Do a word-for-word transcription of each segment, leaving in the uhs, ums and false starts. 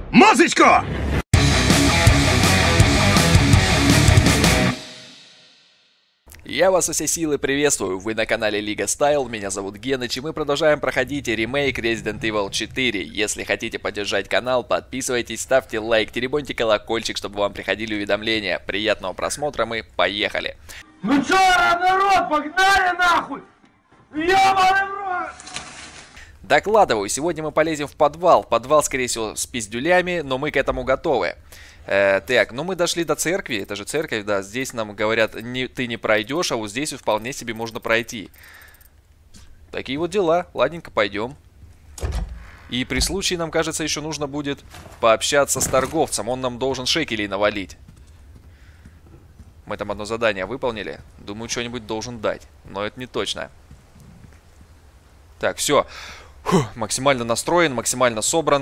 Музычку! Я вас со всей силы приветствую, вы на канале Лига Стайл, меня зовут Геныч, и мы продолжаем проходить ремейк Resident Evil четыре. Если хотите поддержать канал, подписывайтесь, ставьте лайк, теребоньте колокольчик, чтобы вам приходили уведомления. Приятного просмотра, мы поехали! Ну чё, народ, погнали нахуй! Ёбаный в рот! Докладываю, сегодня мы полезем в подвал. Подвал, скорее всего, с пиздюлями, но мы к этому готовы. Э, так, ну мы дошли до церкви, это же церковь, да, здесь нам говорят, не, ты не пройдешь, а вот здесь вполне себе можно пройти. Такие вот дела, ладненько, пойдем. И при случае нам, кажется, еще нужно будет пообщаться с торговцем, он нам должен шекелей навалить. Мы там одно задание выполнили, думаю, что-нибудь должен дать, но это не точно. Так, все, максимально настроен, максимально собран.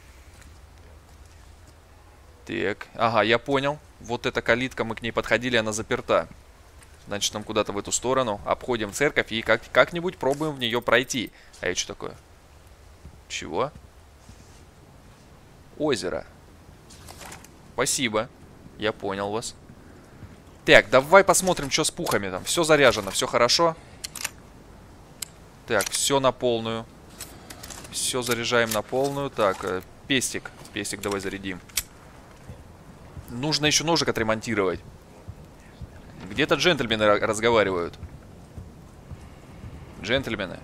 Так, ага, я понял. Вот эта калитка, мы к ней подходили, она заперта. Значит, нам куда-то в эту сторону. Обходим церковь и как- как-нибудь пробуем в нее пройти. А это что такое? Чего? Озеро. Спасибо. Я понял вас. Так, давай посмотрим, что с пухами там. Все заряжено, все хорошо. Так, все на полную. Все заряжаем на полную. Так, э, пестик. Пестик давай зарядим. Нужно еще ножик отремонтировать. Где-то джентльмены разговаривают. Джентльмены.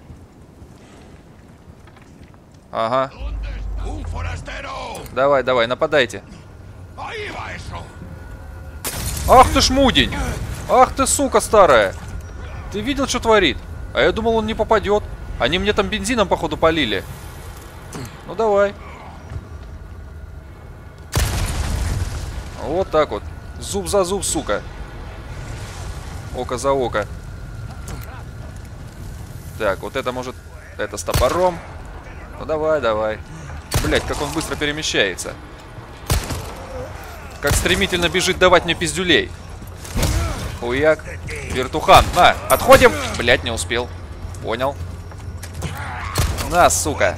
Ага. Давай, давай, нападайте. Ах ты ж мудень! Ах ты, сука старая! Ты видел, что творит? А я думал, он не попадет. Они мне там бензином, походу, полили. Ну давай. Вот так вот. Зуб за зуб, сука. Око за око. Так, вот это может... Это с топором. Ну давай, давай. Блять, как он быстро перемещается. Как стремительно бежит давать мне пиздюлей. Хуяк. Вертухан. На, отходим. Блять, не успел. Понял. На, сука.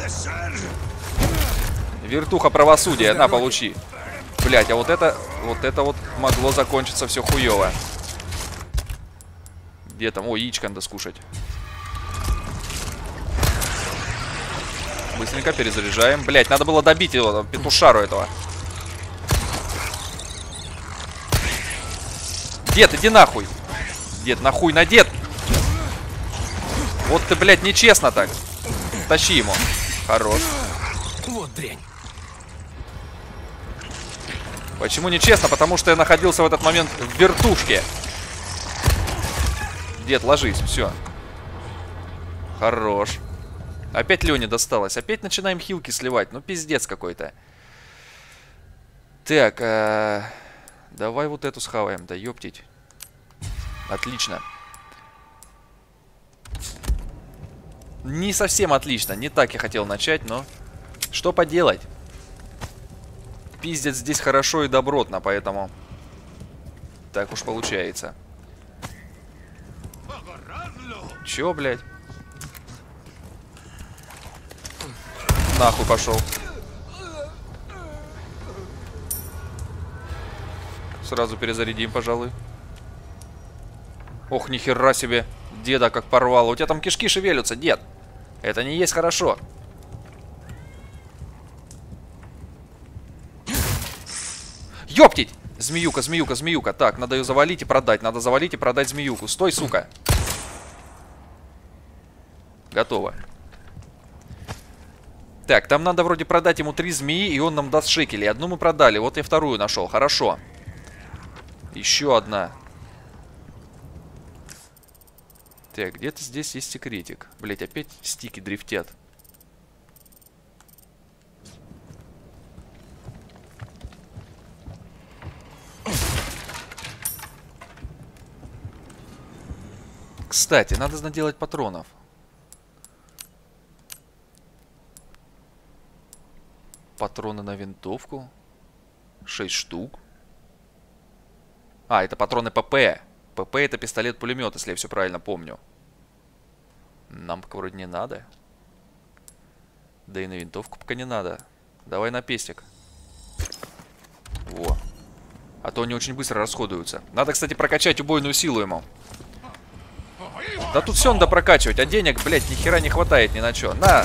Вертуха правосудия. На, получи. Блять, а вот это... Вот это вот могло закончиться все хуево. Где там? О, яичко надо скушать. Быстренько перезаряжаем. Блять, надо было добить его, петушару этого. Дед, иди нахуй. Дед, нахуй на дед. Вот ты, блядь, нечестно так. Тащи ему. Хорош. Вот дрянь. Почему нечестно? Потому что я находился в этот момент в вертушке. Дед, ложись, все. Хорош. Опять Лене досталось. Опять начинаем хилки сливать. Ну, пиздец какой-то. Так, э, давай вот эту схаваем. Да ёптить. Отлично. Не совсем отлично. Не так я хотел начать, но... Что поделать? Пиздец здесь хорошо и добротно, поэтому... Так уж получается. Чё, блядь? Нахуй пошел. Сразу перезарядим, пожалуй. Ох, нихера себе. Деда как порвало. У тебя там кишки шевелятся, дед. Это не есть хорошо. Ёптить! Змеюка, змеюка, змеюка. Так, надо ее завалить и продать. Надо завалить и продать змеюку. Стой, сука. Готово. Так, там надо вроде продать ему три змеи, и он нам даст шекели. Одну мы продали, вот я вторую нашел. Хорошо. Еще одна. Так, где-то здесь есть секретик. Блять, опять стики дрифтят. Кстати, надо наделать патронов. Патроны на винтовку. шесть штук. А, это патроны ПП. ПП это пистолет-пулемет, если я все правильно помню. Нам пока вроде не надо. Да и на винтовку пока не надо. Давай на пестик. Во. А то они очень быстро расходуются. Надо, кстати, прокачать убойную силу ему. Да тут все надо прокачивать, а денег, блядь, ни хера не хватает ни на что. На!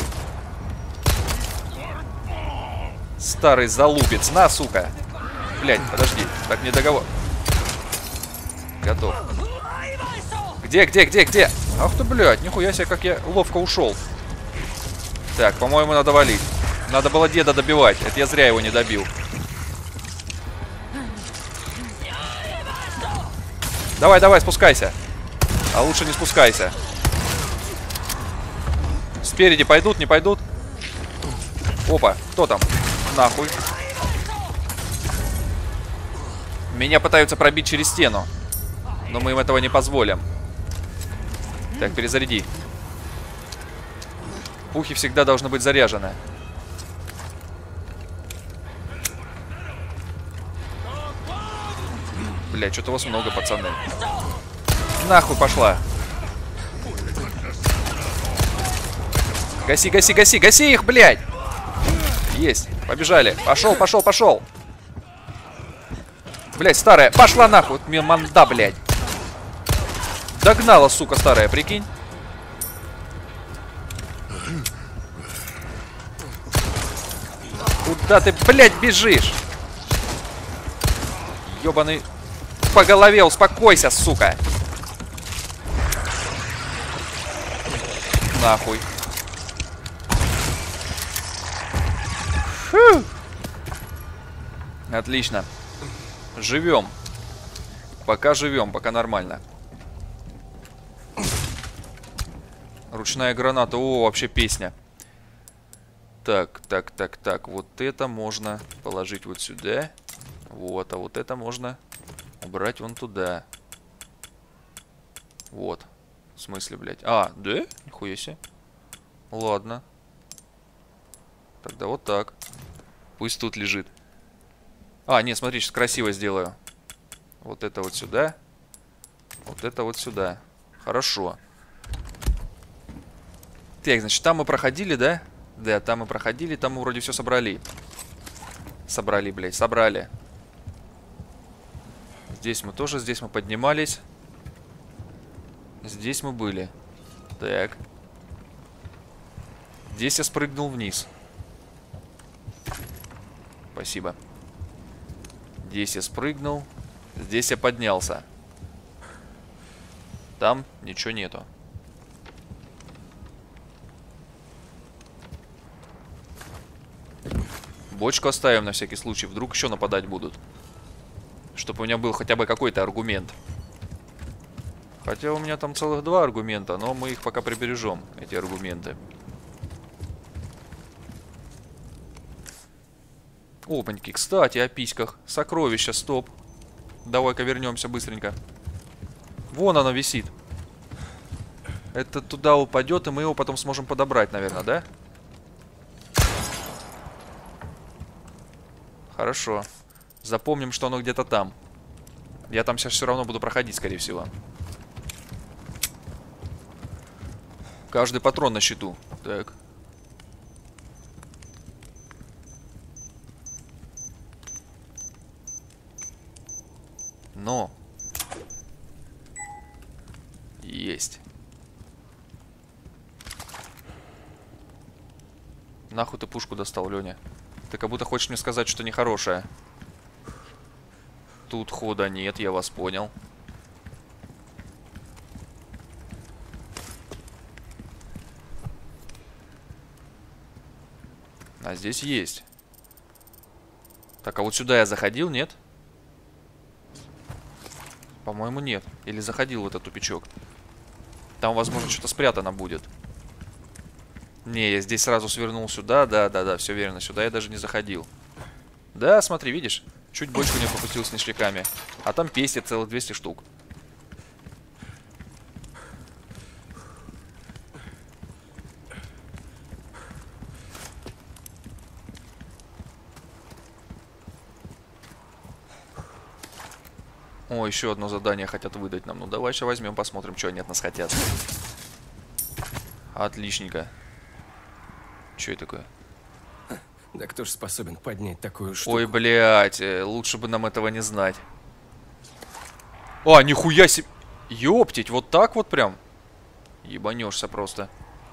Старый залупец, на, сука! Блядь, подожди, так не договор. Готов. Где, где, где, где? Ах ты, блядь, нихуя себе, как я ловко ушел. Так, по-моему, надо валить. Надо было деда добивать, это я зря его не добил. Давай, давай, спускайся. А лучше не спускайся. Спереди пойдут, не пойдут? Опа, кто там? Нахуй. Меня пытаются пробить через стену. Но мы им этого не позволим. Так, перезаряди. Пухи всегда должны быть заряжены. Бля, что-то вас много, пацаны. Нахуй пошла. Гаси, гаси, гаси, гаси их, блядь! Есть, побежали. Пошел, пошел, пошел. Блядь, старая, пошла нахуй. Манда, блядь. Догнала, сука, старая, прикинь. Куда ты, блядь, бежишь? Ёбаный. По голове, успокойся, сука. Нахуй. Фу. Отлично. Живем. Пока живем, пока нормально. Ручная граната. О, вообще песня. Так, так, так, так. Вот это можно положить вот сюда. Вот, а вот это можно убрать вон туда. Вот. В смысле, блядь? А, да? Нихуя себе. Ладно. Тогда вот так. Пусть тут лежит. А, нет, смотри, сейчас красиво сделаю. Вот это вот сюда. Вот это вот сюда. Хорошо. Так, значит, там мы проходили, да? Да, там мы проходили, там мы вроде все собрали. Собрали, блядь, собрали. Здесь мы тоже, здесь мы поднимались. Здесь мы были. Так. Здесь я спрыгнул вниз. Спасибо. Здесь я спрыгнул. Здесь я поднялся. Там ничего нету. Бочку оставим на всякий случай. Вдруг еще нападать будут. Чтобы у меня был хотя бы какой-то аргумент. Хотя у меня там целых два аргумента, но мы их пока прибережем, эти аргументы. Опаньки, кстати, о письках. Сокровища, стоп. Давай-ка вернемся быстренько. Вон оно висит. Это туда упадет, и мы его потом сможем подобрать, наверное, да? Хорошо. Запомним, что оно где-то там. Я там сейчас все равно буду проходить, скорее всего. Каждый патрон на счету. Так. Но. Есть. Нахуй ты пушку достал, Леня? Ты как будто хочешь мне сказать, что нехорошее. Тут хода нет, я вас понял. А здесь есть. Так, а вот сюда я заходил, нет? По-моему, нет. Или заходил в этот тупичок. Там, возможно, что-то спрятано будет. Не, я здесь сразу свернул сюда. Да, да, да, все верно. Сюда я даже не заходил. Да, смотри, видишь? Чуть бочку не пропустил с ништяками. А там песни целых двести штук. О, еще одно задание хотят выдать нам. Ну, давай еще возьмем, посмотрим, что они от нас хотят. Отличненько. Что это такое? Да кто ж способен поднять такую штуку? Ой, блядь, лучше бы нам этого не знать. А, нихуя себе. Ёптить, вот так вот прям. Ебанешься просто.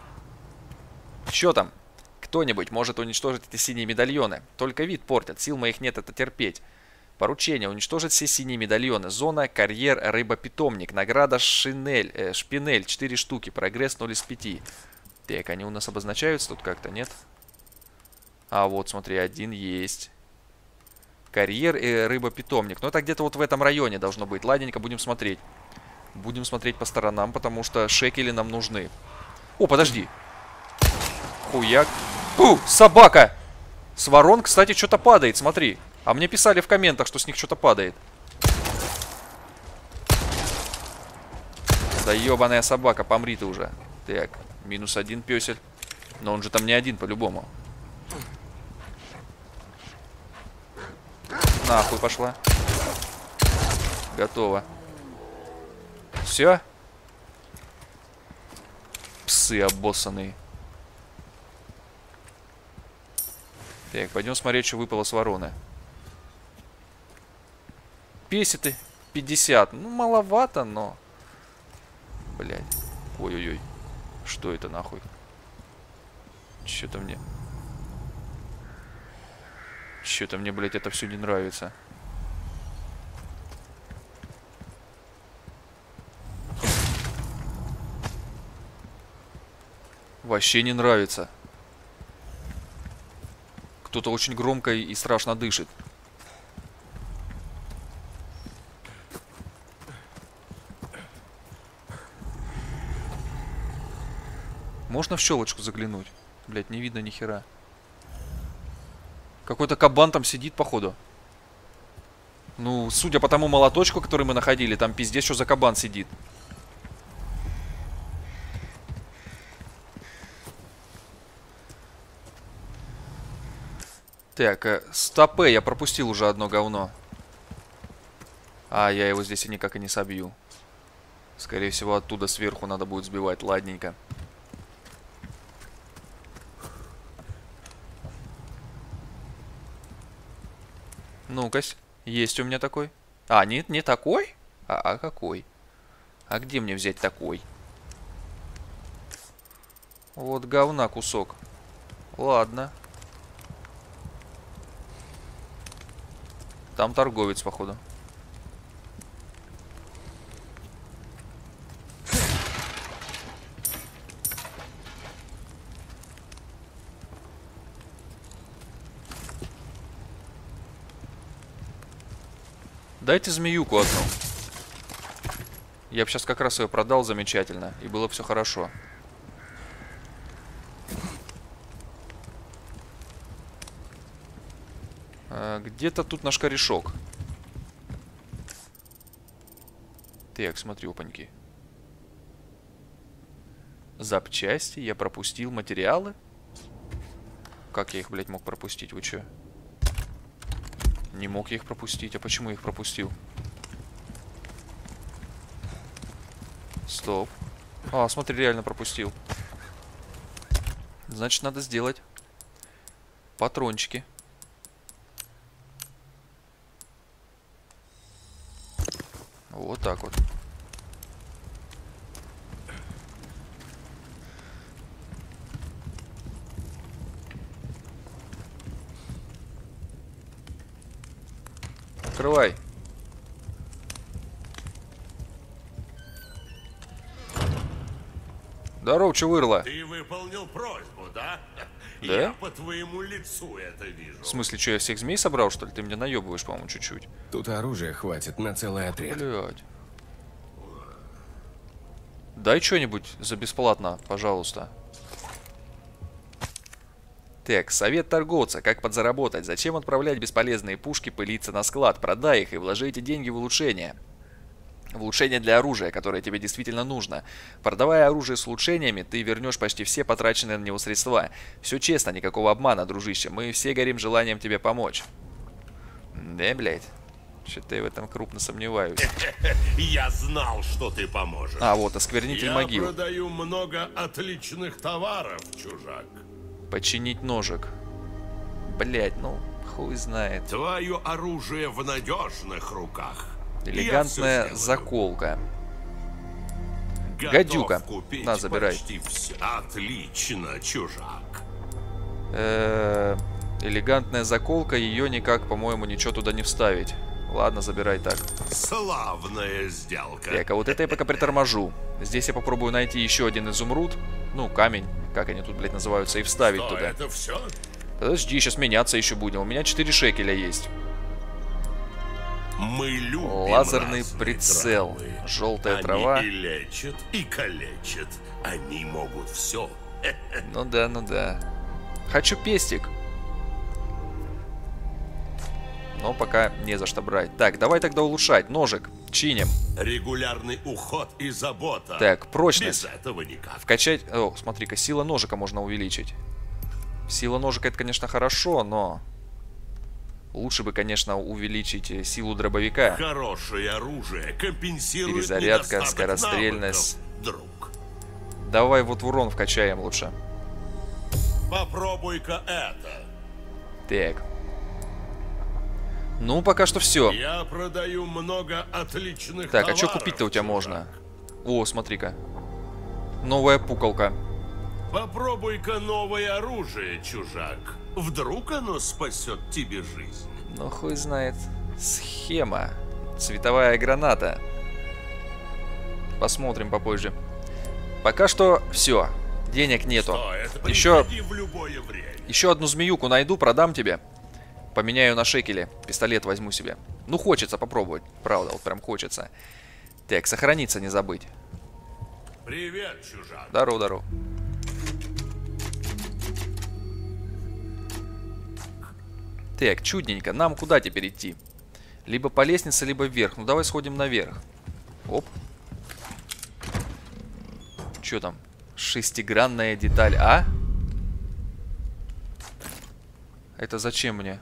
Чё там? Кто-нибудь может уничтожить эти синие медальоны. Только вид портят, сил моих нет это терпеть. Поручение: уничтожить все синие медальоны. Зона, карьер, рыба-питомник. Награда шинель, э, шпинель, четыре штуки. Прогресс ноль из пяти. Так, они у нас обозначаются тут как-то, нет? А вот, смотри, один есть. Карьер и рыба-питомник. Ну, это где-то вот в этом районе должно быть. Ладненько, будем смотреть. Будем смотреть по сторонам, потому что шекели нам нужны. О, подожди. Хуяк. Фу, собака! С ворон, кстати, что-то падает, смотри. А мне писали в комментах, что с них что-то падает. Да ебаная собака, помри ты уже. Так, минус один пёсель. Но он же там не один по-любому. Нахуй пошла. Готово. Все? Псы обоссанные. Так, пойдем смотреть, что выпало с вороны. Песеты пятьдесят. Ну, маловато, но... Блядь. Ой-ой-ой. Что это нахуй? Что-то мне... Что-то мне, блядь, это все не нравится. Вообще не нравится. Кто-то очень громко и страшно дышит. Можно в щелочку заглянуть? Блядь, не видно ни хера. Какой-то кабан там сидит, походу. Ну, судя по тому молоточку, который мы находили, там пиздец, что за кабан сидит. Так, э, стопэ, я пропустил уже одно говно. А, я его здесь и никак и не собью. Скорее всего, оттуда сверху надо будет сбивать, ладненько. Ну-ка, есть у меня такой. А, нет, не такой? А, а какой? А где мне взять такой? Вот говна кусок. Ладно. Там торговец, походу. Дайте змеюку одну. Я бы сейчас как раз ее продал замечательно, и было все хорошо. А, где-то тут наш корешок. Так, смотри, опаньки. Запчасти, я пропустил материалы. Как я их, блядь, мог пропустить? Вы че? Не мог я их пропустить. А почему я их пропустил? Стоп. А, смотри, реально пропустил. Значит, надо сделать патрончики. Вот так вот. Открывай. Здорово, чувырла. Ты выполнил просьбу, да? Да? Я по твоему лицу это вижу. В смысле, что, я всех змей собрал, что ли? Ты меня наебываешь, по-моему, чуть-чуть. Тут оружия хватит на целый отряд. Блядь. Дай что-нибудь за бесплатно, пожалуйста. Так, совет торговца. Как подзаработать? Зачем отправлять бесполезные пушки пылиться на склад? Продай их и вложи эти деньги в улучшение. В улучшение для оружия, которое тебе действительно нужно. Продавая оружие с улучшениями, ты вернешь почти все потраченные на него средства. Все честно, никакого обмана, дружище. Мы все горим желанием тебе помочь. Да, блядь. Что-то я в этом крупно сомневаюсь. Я знал, что ты поможешь. А, вот, осквернитель Я могил. Я продаю много отличных товаров, чужак. Починить ножик. блядь, ну, хуй знает. Твое оружие в надежных руках. Элегантная заколка. Готов Гадюка. купить На, забирай. почти всё. Отлично, чужак. Э-э, элегантная заколка, ее никак, по-моему, ничего туда не вставить. Ладно, забирай так. Славная сделка. Так, а вот это я пока приторможу. Здесь я попробую найти еще один изумруд. Ну, камень, как они тут, блядь, называются, и вставить Что, туда. это все? Подожди, сейчас меняться еще будем. У меня четыре шекеля есть. Мы любим Лазерный разные прицел. травы. Желтая Они трава. и лечат, и калечат. Они могут все. Ну да, ну да. Хочу пестик. Но пока не за что брать. Так, давай тогда улучшать. Ножик. Чиним. Регулярный уход и забота. Так, прочность. Без этого никак. Вкачать... О, смотри-ка, сила ножика можно увеличить. Сила ножика это, конечно, хорошо, но... Лучше бы, конечно, увеличить силу дробовика. Хорошее оружие компенсирует Перезарядка, недостаток скорострельность. навыков, друг. Давай вот в урон вкачаем лучше. Попробуй-ка это. Так. Ну, пока что все. Я продаю много отличных Так, а товаров, что купить-то у тебя чувак. можно? О, смотри-ка. Новая пуколка. Попробуй-ка новое оружие, чужак. Вдруг оно спасет тебе жизнь. Ну, хуй знает. Схема. Цветовая граната. Посмотрим попозже. Пока что все. Денег нету. Что это? Еще, Приходи в любое время. еще одну змеюку найду, продам тебе. Поменяю на шекели. Пистолет возьму себе. Ну, хочется попробовать. Правда, вот прям хочется. Так, сохраниться не забыть. Привет, чужак. Здорово, здорово. Так, чудненько. Нам куда теперь идти? Либо по лестнице, либо вверх. Ну, давай сходим наверх. Оп. Что там? Шестигранная деталь. А? Это зачем мне?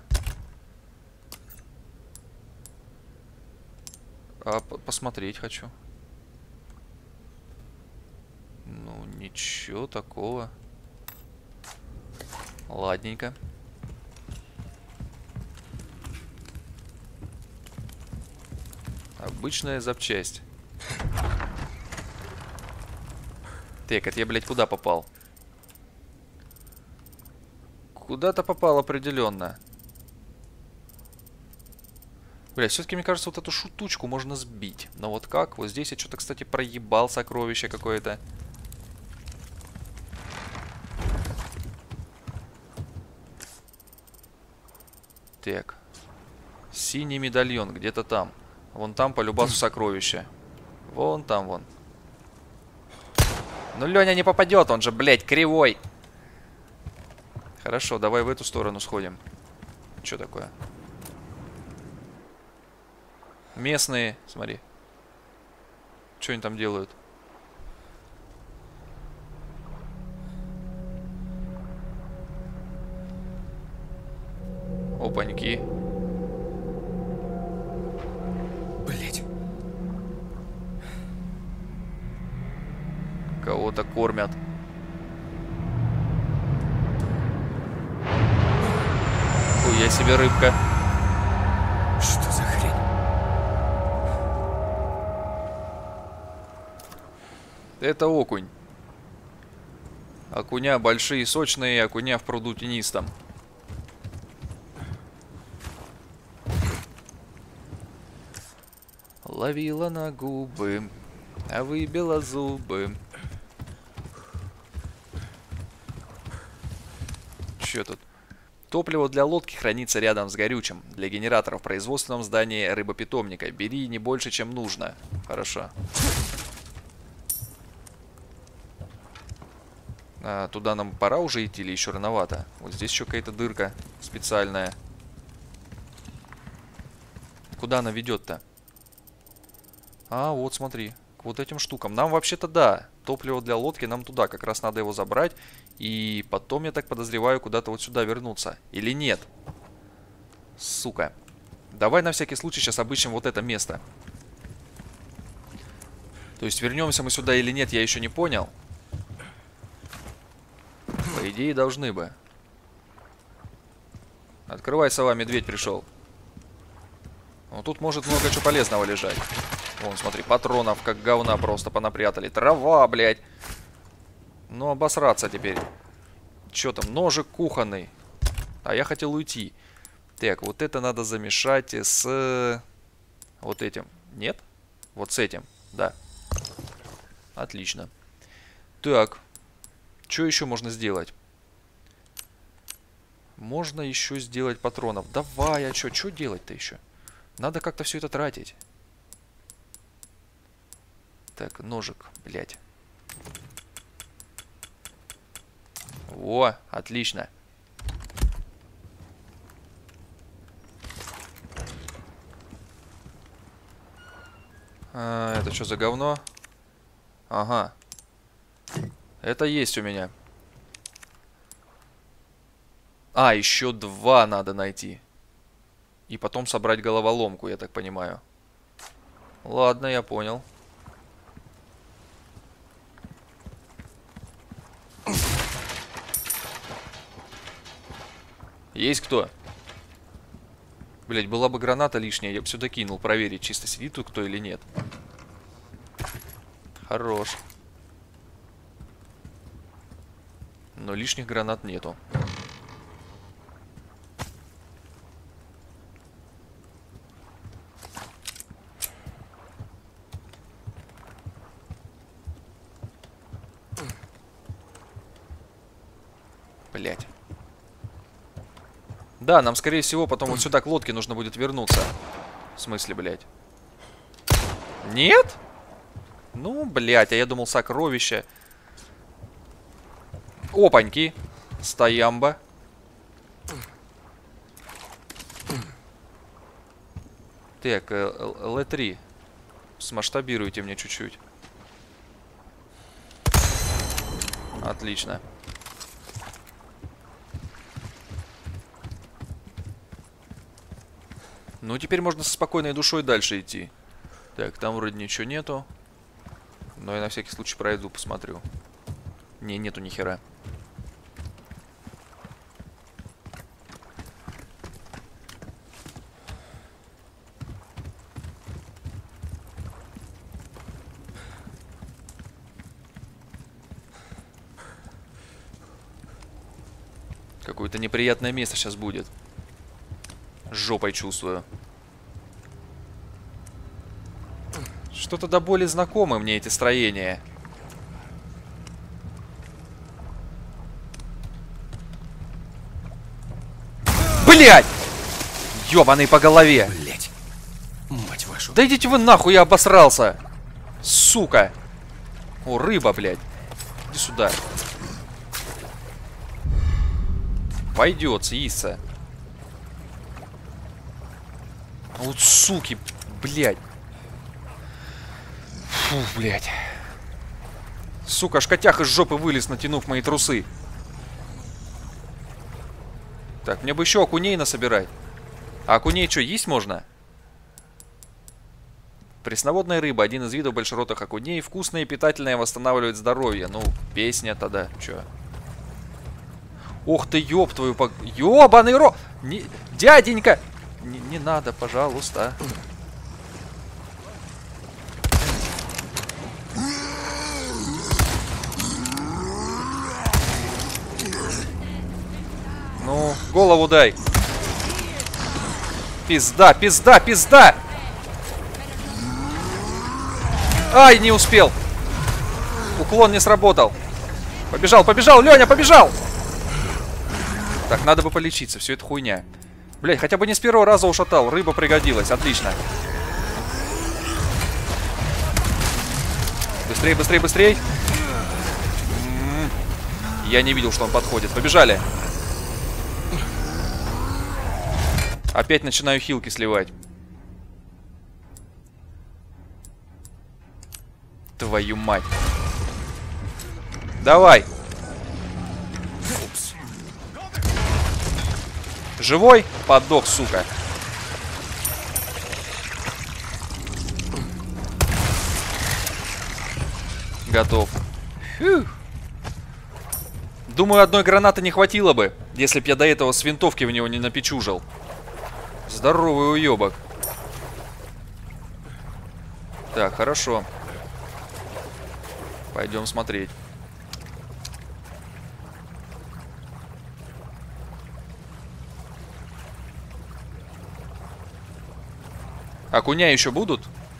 А, посмотреть хочу. Ну, ничего такого. Ладненько. Обычная запчасть. Так, это я, блядь, куда попал? Куда-то попал определенно. Бля, все-таки, мне кажется, вот эту шутучку можно сбить. Но вот как? Вот здесь я что-то, кстати, проебал сокровище какое-то. Так. Синий медальон где-то там. Вон там по любасу сокровища. Вон там, вон. Ну, Леня не попадет, он же, блядь, кривой. Хорошо, давай в эту сторону сходим. Что такое? Местные, смотри. Что они там делают? Опаньки. Блять. Кого-то кормят. Хуя себе рыбка. Что за хрень? Это окунь. Окуня большие, сочные, окуня в пруду тенистом. Ловила на губы, а выбила зубы. Чё тут? Топливо для лодки хранится рядом с горючим. Для генератора в производственном здании рыбопитомника. Бери не больше, чем нужно. Хорошо. А, туда нам пора уже идти или еще рановато? Вот здесь еще какая-то дырка специальная. Куда она ведет-то? А, вот смотри. К вот этим штукам. Нам вообще-то да. Топливо для лодки нам туда. Как раз надо его забрать. И потом, я так подозреваю, куда-то вот сюда вернуться. Или нет? Сука. Давай на всякий случай сейчас обыщем вот это место. То есть вернемся мы сюда или нет, я еще не понял. По идее, должны бы. Открывай, сова, медведь пришел. Ну, тут может много чего полезного лежать. Вон, смотри, патронов как говна просто понапрятали. Трава, блядь. Ну, обосраться теперь. Че там? Ножик кухонный. А я хотел уйти. Так, вот это надо замешать с... Вот этим. Нет? Вот с этим. Да. Отлично. Так. Что еще можно сделать? Можно еще сделать патронов. Давай, а что? Что делать-то еще? Надо как-то все это тратить. Так, ножик, блядь. О, отлично. А, это что за говно? Ага. Это есть у меня. А, еще два надо найти. И потом собрать головоломку, я так понимаю. Ладно, я понял. Есть кто? Блять, была бы граната лишняя, я бы сюда кинул, проверить, чисто сидит тут кто или нет. Хорош. Но лишних гранат нету. Блять. Да, нам, скорее всего, потом вот сюда к лодке нужно будет вернуться. В смысле, блядь? Нет? Ну, блядь, а я думал, сокровища. Опаньки. Стоямба. Так, Л три. Смасштабируйте мне чуть-чуть. Отлично. Ну, теперь можно со спокойной душой дальше идти. Так, там вроде ничего нету. Но я на всякий случай пройду, посмотрю. Не, нету ни хера. Какое-то неприятное место сейчас будет. Жопой чувствую. Что-то до боли знакомы мне эти строения. Блять! Ёбаный по голове. Блять. Мать вашу. Да идите вы нахуй, я обосрался. Сука. О, рыба, блядь. Иди сюда. Пойдет, съестся. Вот суки, блядь. Фу, блядь. Сука, аж котях из жопы вылез, натянув мои трусы. Так, мне бы еще окуней насобирать. А окуней что, есть можно? Пресноводная рыба, один из видов большеротых окуней. Вкусная и питательная, восстанавливает здоровье. Ну, песня тогда, чё? Ох ты, ёб твою пог... Ёбаный ро... Не... Дяденька! Не, не надо, пожалуйста. Ну, голову дай. Пизда, пизда, пизда! Ай, не успел. Уклон не сработал. Побежал, побежал, Леня, побежал! Так, надо бы полечиться, все это хуйня. Блять, хотя бы не с первого раза ушатал. Рыба пригодилась, отлично. Быстрей, быстрей, быстрей. М-м-м. Я не видел, что он подходит. Побежали. Опять начинаю хилки сливать. Твою мать. Давай. Упс. Живой? Подох, сука. Готов. Фух. Думаю, одной гранаты не хватило бы. Если б я до этого с винтовки в него не напечужил. Здоровый уебок. Так, хорошо. Пойдем смотреть. Окуня еще будут?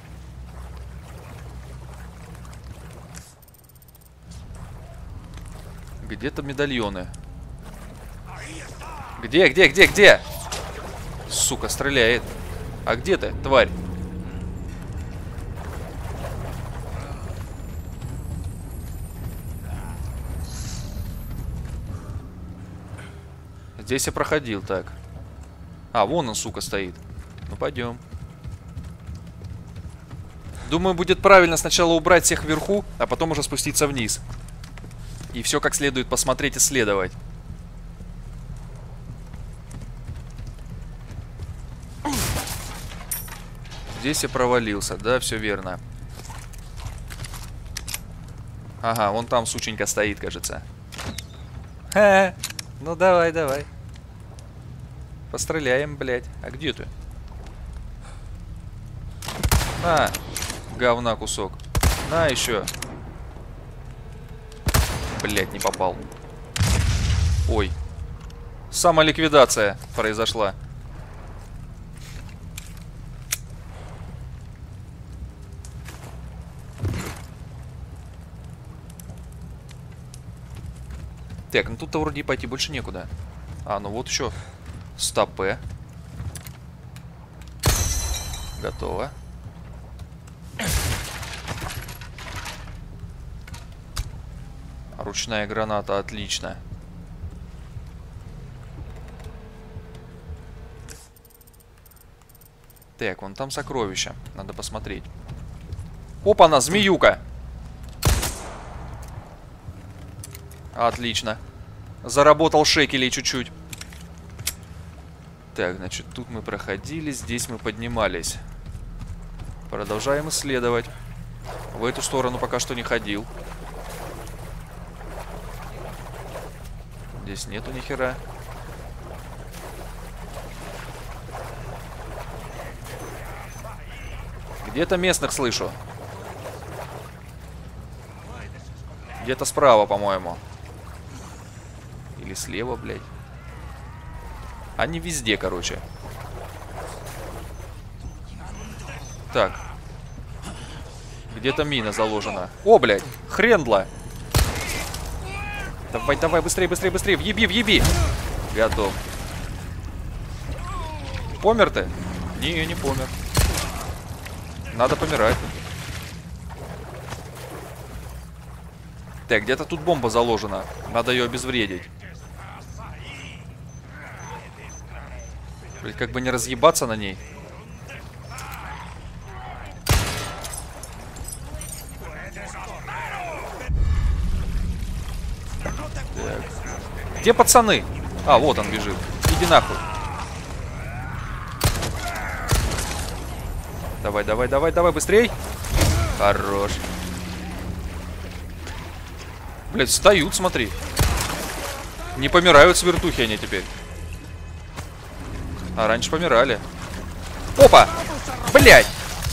Где-то медальоны. Где, где, где, где? Сука, стреляет. А где ты, тварь? Здесь я проходил, так. А, вон он, сука, стоит. Ну, пойдем. Думаю, будет правильно сначала убрать всех вверху, а потом уже спуститься вниз. И все как следует посмотреть, исследовать. Здесь я провалился, да, все верно. Ага, вон там сученька стоит, кажется. Ха-ха. Ну давай, давай. Постреляем, блядь. А где ты? На, говна кусок. На еще. Блядь, не попал. Ой. Самоликвидация произошла. Так, ну тут-то вроде пойти больше некуда. А, ну вот еще стопы. Готово. Ручная граната, отлично. Так, вон там сокровища. Надо посмотреть. Опа-на, змеюка! Отлично. Заработал шекелей чуть-чуть. Так, значит, тут мы проходили, здесь мы поднимались. Продолжаем исследовать. В эту сторону пока что не ходил. Здесь нету ни хера. Где-то местных слышу. Где-то справа, по-моему. Или слева, блядь. Они везде, короче. Так. Где-то мина заложена. О, блядь, хрендла. Давай, давай, быстрее, быстрее, быстрее. Въеби, въеби. Готов. Помер ты? Не, не помер. Надо помирать. Так, где-то тут бомба заложена. Надо ее обезвредить. Блин, как бы не разъебаться на ней. Так. Где пацаны? А, вот он бежит. Иди нахуй. Давай, давай, давай, давай, быстрей. Хорош. Блять, встают, смотри. Не помирают с вертухи они теперь. А раньше помирали. Опа! Блять!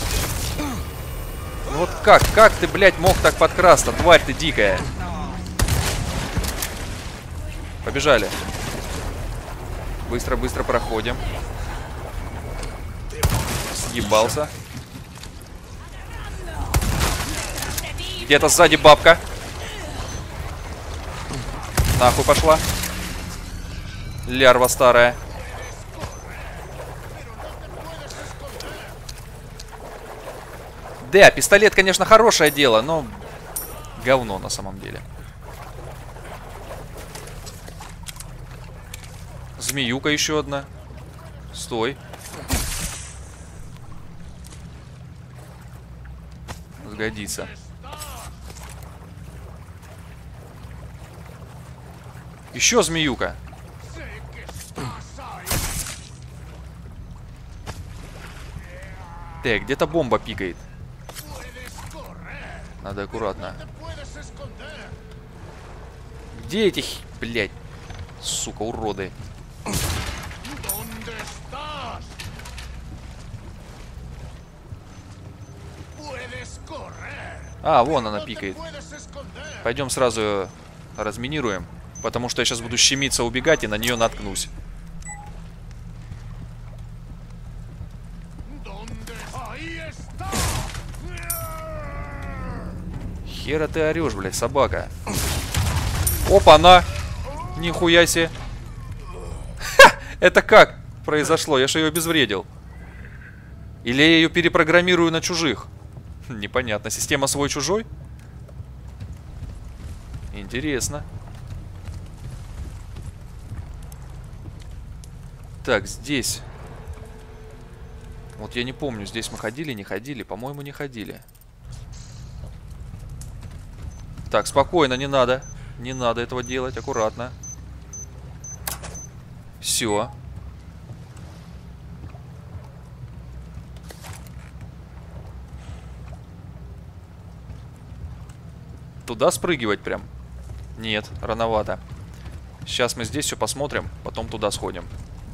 Ну вот как? Как ты, блядь, мог так подкрасться? Тварь ты дикая. Побежали. Быстро-быстро проходим. Съебался. Где-то сзади бабка. Нахуй пошла. Лярва старая. Да, пистолет, конечно, хорошее дело, но говно на самом деле. Змеюка еще одна. Стой. Сгодится. Еще змеюка. Так, где-то бомба пикает. Надо аккуратно. Где эти, блядь, Сука, уроды. А, вон она пикает. Пойдем сразу ее разминируем. Потому что я сейчас буду щемиться, убегать и на нее наткнусь. Хера ты орешь, блядь, собака. Опа-на! Нихуя себе. Ха! Это как произошло? Я же ее обезвредил. Или я ее перепрограммирую на чужих? Непонятно. Система свой-чужой? Интересно. Так, здесь. Вот я не помню, здесь мы ходили, не ходили. По-моему, не ходили. Так, спокойно, не надо. Не надо этого делать, аккуратно. Все. Туда спрыгивать прям? Нет, рановато. Сейчас мы здесь все посмотрим, потом туда сходим.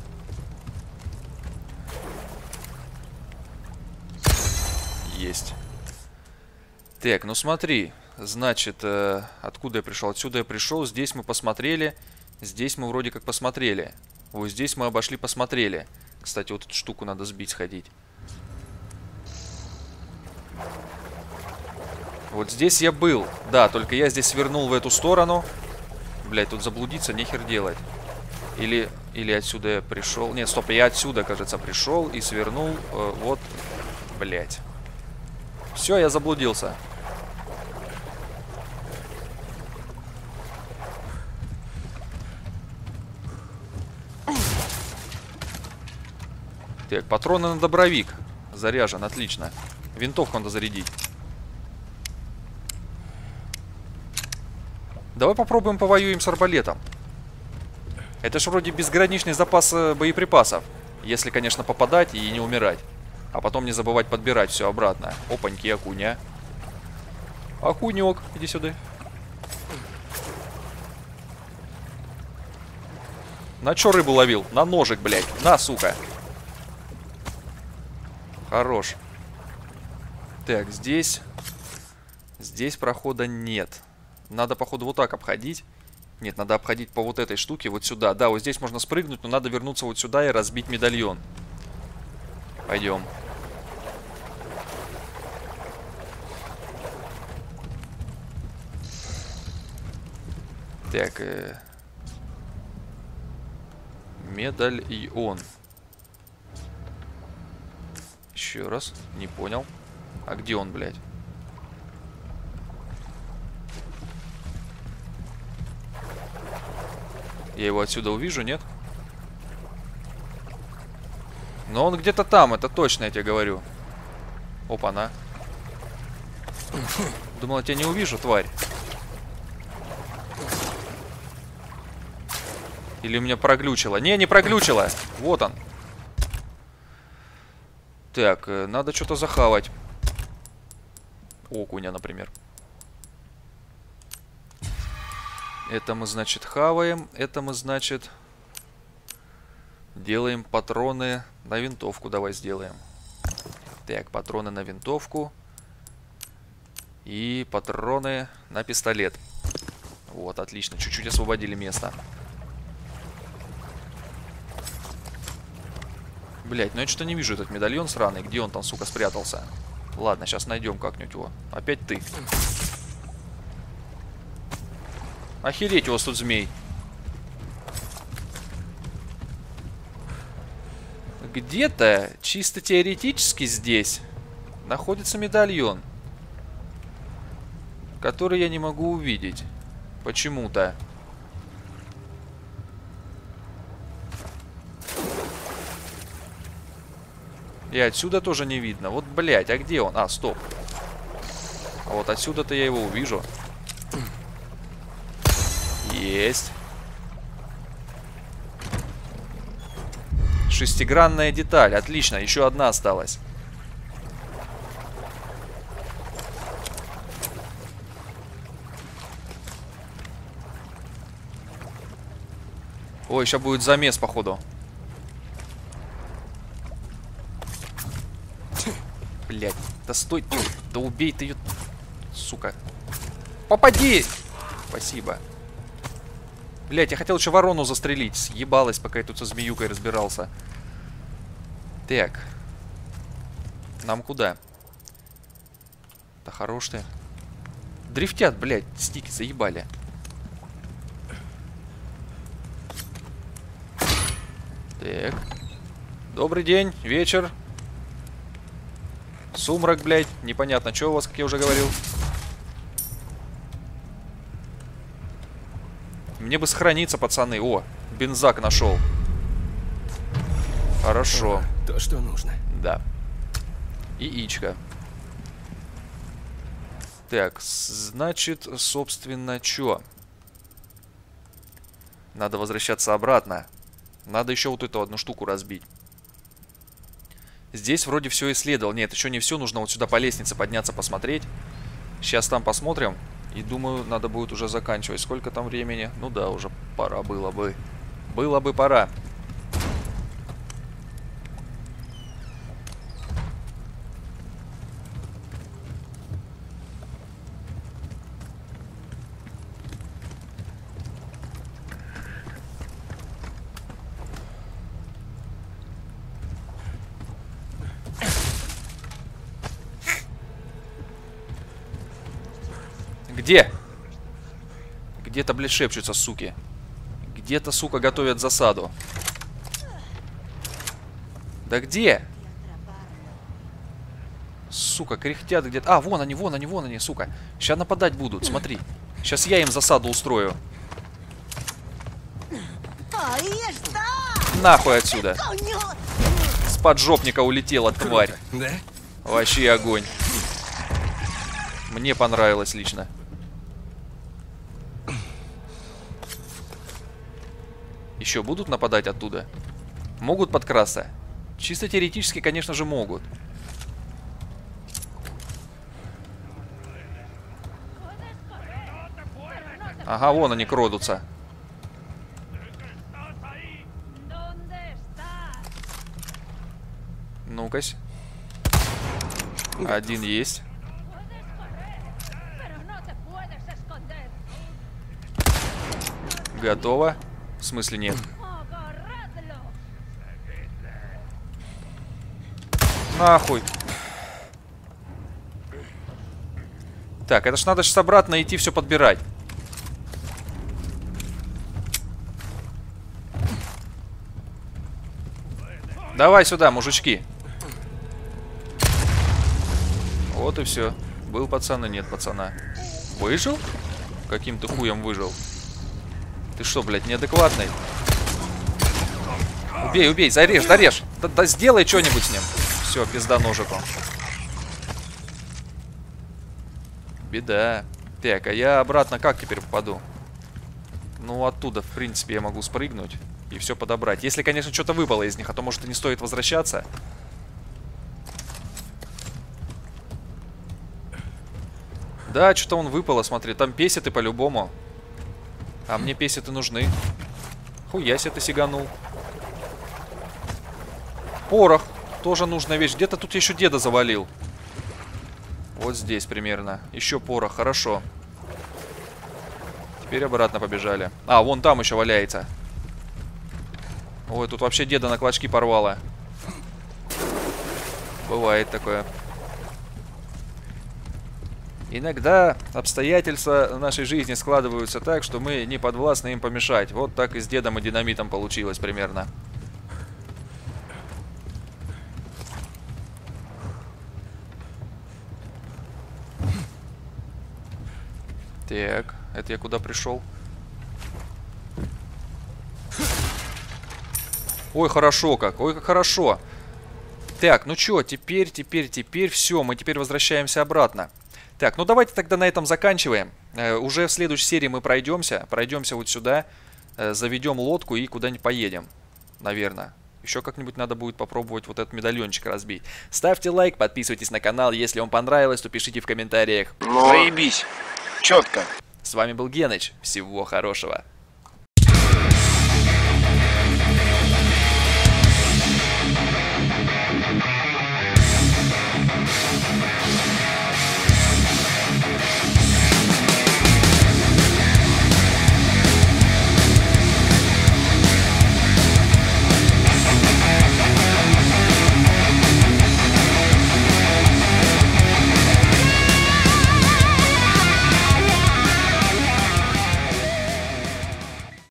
Есть. Так, ну смотри. Значит, э, откуда я пришел? Отсюда я пришел, здесь мы посмотрели. Здесь мы вроде как посмотрели. Вот здесь мы обошли, посмотрели. Кстати, вот эту штуку надо сбить, сходить. Вот здесь я был. Да, только я здесь свернул в эту сторону. Блять, тут заблудиться нехер делать. Или, или отсюда я пришел. Нет, стоп, я отсюда, кажется, пришел и свернул. Э, вот, блять. Все, я заблудился. Так, патроны на дробовик. Заряжен, отлично. Винтовку надо зарядить. Давай попробуем повоюем с арбалетом. Это ж вроде безграничный запас боеприпасов. Если, конечно, попадать и не умирать. А потом не забывать подбирать все обратно. Опаньки, окуня. Окунек, иди сюда. На чё рыбу ловил? На ножик, блядь. На, сука. Хорош. Так, здесь... Здесь прохода нет. Надо, походу, вот так обходить. Нет, надо обходить по вот этой штуке, вот сюда. Да, вот здесь можно спрыгнуть, но надо вернуться вот сюда и разбить медальон. Пойдем. Так, э... медальон. Еще раз, не понял. А где он, блядь? Я его отсюда увижу, нет? Но он где-то там, это точно, я тебе говорю. Опа-на. Думал, я тебя не увижу, тварь. Или у меня проглючило? Не, не проглючило. Вот он. Так, надо что-то захавать. Окуня, например. Это мы, значит, хаваем. Это мы, значит, делаем патроны на винтовку. Давай сделаем. Так, патроны на винтовку. И патроны на пистолет. Вот, отлично. Чуть-чуть освободили место. Блять, ну я что-то не вижу этот медальон сраный. Где он там, сука, спрятался? Ладно, сейчас найдем как-нибудь его. Опять ты. Охереть у вас тут змей. Где-то, чисто теоретически здесь, находится медальон, который я не могу увидеть. Почему-то. И отсюда тоже не видно. Вот, блядь, а где он? А, стоп. А вот отсюда-то я его увижу. Есть. Шестигранная деталь. Отлично, еще одна осталась. Ой, сейчас будет замес, походу. Блять, да стой, да убей ты ее, сука. Попади! Спасибо. Блять, я хотел еще ворону застрелить. Съебалась, пока я тут со змеюкой разбирался. Так. Нам куда? Да хорош ты. Дрифтят, блять, стики заебали. Так. Добрый день, вечер. Сумрак, блядь. Непонятно, что у вас, как я уже говорил. Мне бы сохраниться, пацаны. О, бензак нашел. Хорошо. О, то, что нужно. Да. Яичко. Так, значит, собственно, что? Надо возвращаться обратно. Надо еще вот эту одну штуку разбить. Здесь вроде все исследовал. Нет, еще не все. Нужно вот сюда по лестнице подняться, посмотреть. Сейчас там посмотрим. И думаю, надо будет уже заканчивать. Сколько там времени? Ну да, уже пора было бы. Было бы пора. Где? Где-то, блядь, шепчутся, суки. Где-то, сука, готовят засаду. Да где? Сука, кряхтят где-то. А, вон они, вон они, вон они, сука. Сейчас нападать будут, смотри. Сейчас я им засаду устрою. Нахуй отсюда. С поджопника улетела тварь. Да? Вообще огонь. Мне понравилось лично. Еще будут нападать оттуда? Могут подкрасться? Чисто теоретически, конечно же, могут. Ага, вон они крадутся. Ну-кась. Один есть. Готово. В смысле нет? Нахуй. Так, это ж надо сейчас обратно идти все подбирать. Давай сюда, мужички. Вот и все. Был пацан и нет пацана. Выжил? Каким-то хуем выжил. Ты что, блядь, неадекватный? Убей, убей, зарежь, зарежь. Да, да сделай что-нибудь с ним. Все, пизда ножику. Беда. Так, а я обратно как теперь попаду? Ну, оттуда, в принципе, я могу спрыгнуть и все подобрать. Если, конечно, что-то выпало из них, а то, может, и не стоит возвращаться. Да, что-то он выпало, смотри. Там песеты по-любому. А мне песеты нужны. Хуясь, ты сиганул. Порох. Тоже нужная вещь. Где-то тут я еще деда завалил. Вот здесь примерно. Еще порох. Хорошо. Теперь обратно побежали. А, вон там еще валяется. Ой, тут вообще деда на клочки порвало. Бывает такое. Иногда обстоятельства нашей жизни складываются так, что мы не подвластны им помешать. Вот так и с дедом и динамитом получилось примерно. Так, это я куда пришел? Ой, хорошо как, ой, как хорошо. Так, ну чё, теперь, теперь, теперь, все, мы теперь возвращаемся обратно. Так, ну давайте тогда на этом заканчиваем. Э, уже в следующей серии мы пройдемся. Пройдемся вот сюда. Э, заведем лодку и куда-нибудь поедем. Наверное. Еще как-нибудь надо будет попробовать вот этот медальончик разбить. Ставьте лайк, подписывайтесь на канал. Если вам понравилось, то пишите в комментариях. Ну, заебись. Четко. С вами был Геныч. Всего хорошего.